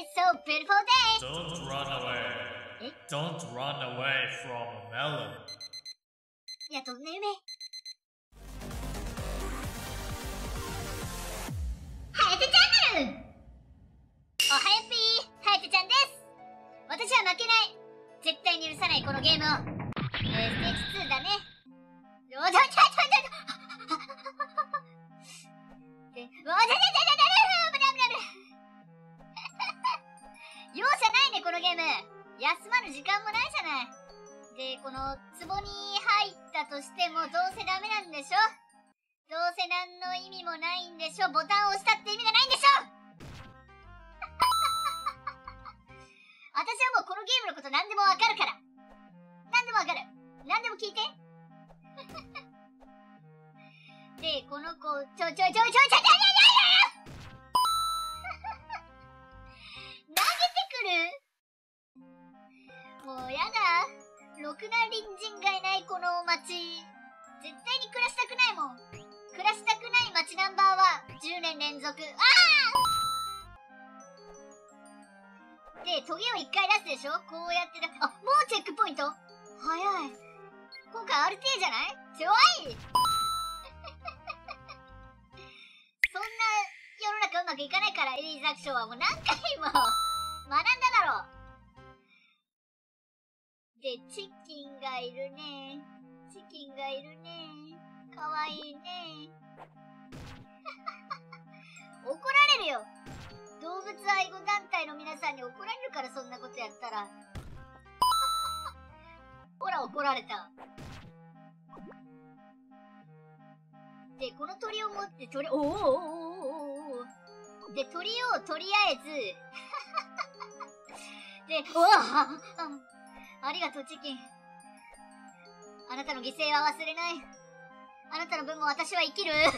It's so beautiful day! Don't run away. Don't run away from a melon. いや、どんな夢？はやてチャンネル！おはやっぴー、はやてちゃんです。私は負けない。絶対に許さないこのゲームを。ステージ2だね。危ない容赦ないね、このゲーム。休まる時間もないじゃない。で、この壺に入ったとしてもどうせダメなんでしょ？どうせ何の意味もないんでしょ？ボタンを押したって意味がないんでしょ？私はもうこのゲームのこと何でもわかるから。何でもわかる。何でも聞いて。で、この子、投げてくる？もうやだ。ろくな隣人がいないこの街。絶対に暮らしたくないもん。暮らしたくない街ナンバーは10年連続。で、トゲを1回出すでしょ？こうやってもうチェックポイント？早い。今回 RT じゃない？ちょいそんな世の中うまくいかないから、エリーザクションはもう何回も学んだだろう。で、チキンがいるね。チキンがいるね。かわいいね。怒られるよ。動物愛護団体の皆さんに怒られるから、そんなことやったら。ほら、怒られた。で、この鳥を持ってで、鳥をとりあえずで、ありがとう、チキン。あなたの犠牲は忘れない。あなたの分も私は生きる。生きられなか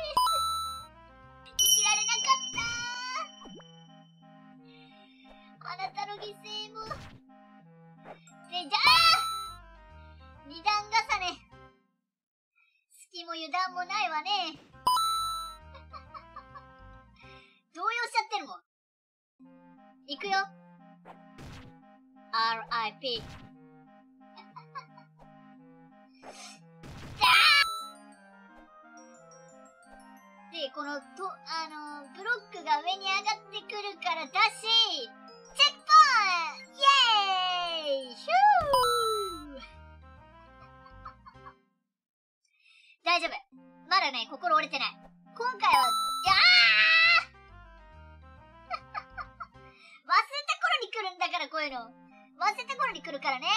った。あなたの犠牲も。で、二段重ね。隙も油断もないわね。動揺しちゃってるもん。いくよ。R.I.P. で、このブロックが上に上がってくるからだし、チェックポイント！イエーイ！ヒュー！大丈夫。まだね、心折れてない。今回は、忘れた頃に来るんだから、こういうの。忘れた頃に来るからね。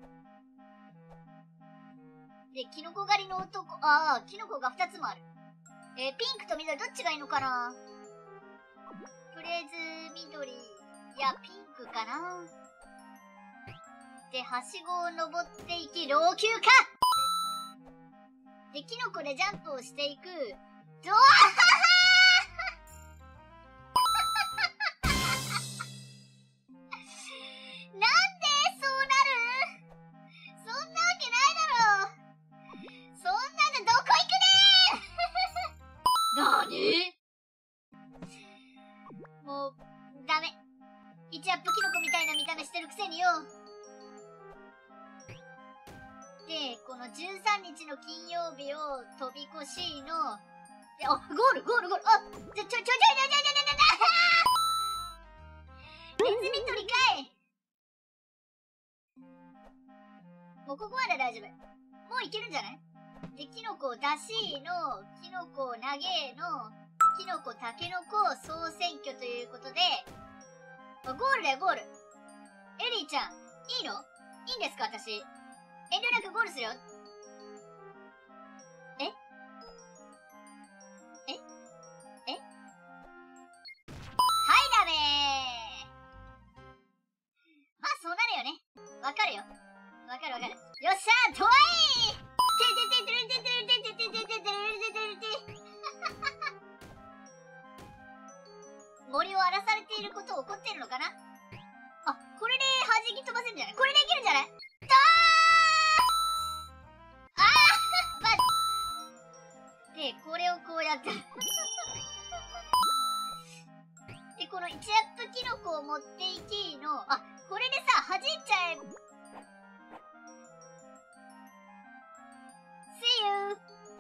で、キノコ狩りの男、キノコが2つもある。ピンクと緑どっちがいいのかな？とりあえず、緑、いや、ピンクかな。で、はしごを登っていき、老朽化！で、キノコでジャンプをしていく。もう、ダメ。一アップキノコみたいな見た目してるくせによ。で、この13日の金曜日を飛び越しの、で、ゴールネズミ捕りかい。もうここまで大丈夫。もういけるんじゃない？で、キノコ出しの、キノコ投げの、キノコタケノコ総選挙ということで、ゴールだよ、ゴール。エリーちゃん、いいの？いいんですか、私。遠慮なくゴールするよ。はい、ダメー。まあ、そうなるよね。わかるよ。わかる。よっしゃー、トワイー！森を荒らされていることを怒ってるのかな？これで弾き飛ばせるんじゃない？これでいけるんじゃない？で、これをこうやってで、ここの1アップキノコを持っていきの、あ、これでさ、弾いちゃえ。See you!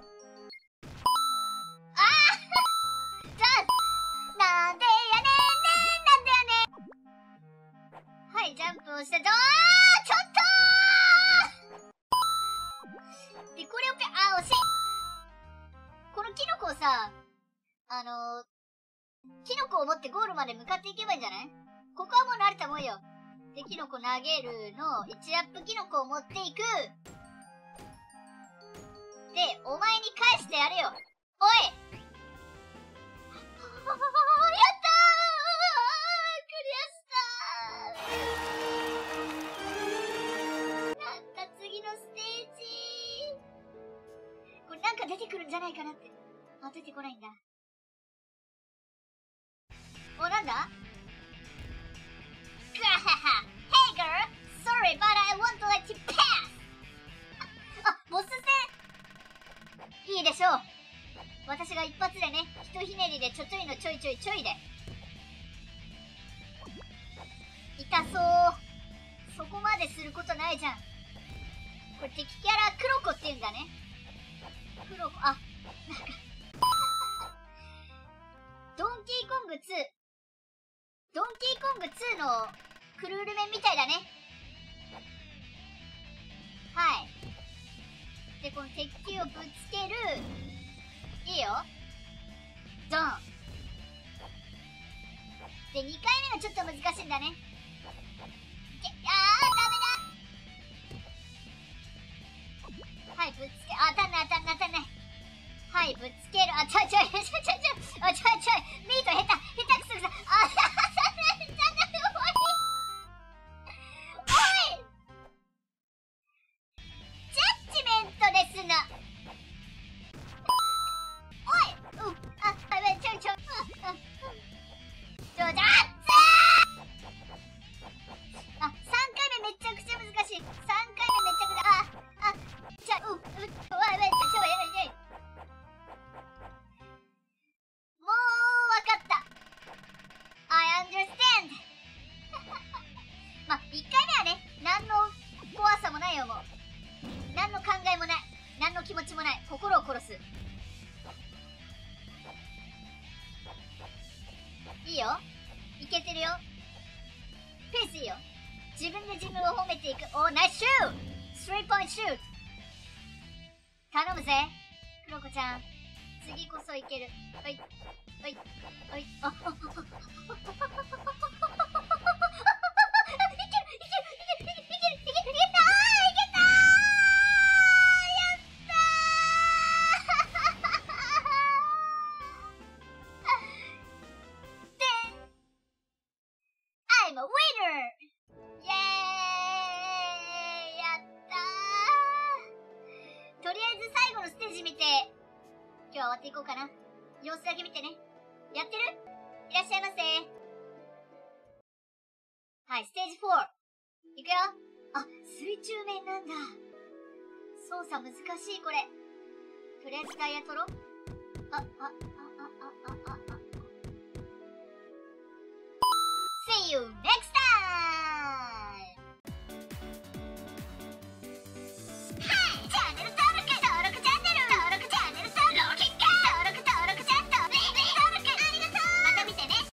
あーじゃあ、なんでやねん、なんでやねん。はい、ジャンプをしたぞー。ちょっとーで、これを惜しい。このキノコをさ、キノコを持ってゴールまで向かっていけばいいんじゃない？ここはもう慣れたもんよ。で、キノコ投げるの、1アップキノコを持っていく。で、お前に返してやるよ。おいやったークリアしたー。なんだ次のステージ。これなんか出てくるんじゃないかなって。あ、出てこないんだ。お、なんだ？グハハ Hey girl! Sorry, but I want to let you pass! あ、ボス戦いいでしょう。私が一発でね、ひとひねりでちょちょいのちょいちょいちょいで。痛そう。そこまですることないじゃん。これ敵キャラクロコって言うんだね。クロコ、あ、なんかドンキーコング2。ドンキーコング2のクルール面みたいだね。はい。で、この敵をぶつける。いいよ。ドン。で、2回目がちょっと難しいんだね。ダメだ。はい、ぶつけ、当たんない。はい、ぶつける。あ、ちょい。あ、ちょい。ミート下手くそくさ。あ、おいジャッジメントですな。おいあ、ちょい。あ、3回目めちゃくちゃ難しい。3回目めちゃくちゃ、もうわかった。I understand まあ、1回目はね、何の怖さもないよ、もう。何の考えもない。何の気持ちもない。心を殺す。いいよ。いけてるよ。ペースいいよ。自分で自分を褒めていく。おー、ナイスシュート !3 ポイントシュート頼むぜ、クロコちゃん。次こそいける。おい。あ、I'm a winner! イエーイやったー。とりあえず最後のステージ見て、今日は終わっていこうかな。様子だけ見てね。やってる？いらっしゃいませ。はい、ステージ4。いくよ。あ、水中面なんだ。操作難しい、これ。とりあえずタイヤ取ろう。See you next time!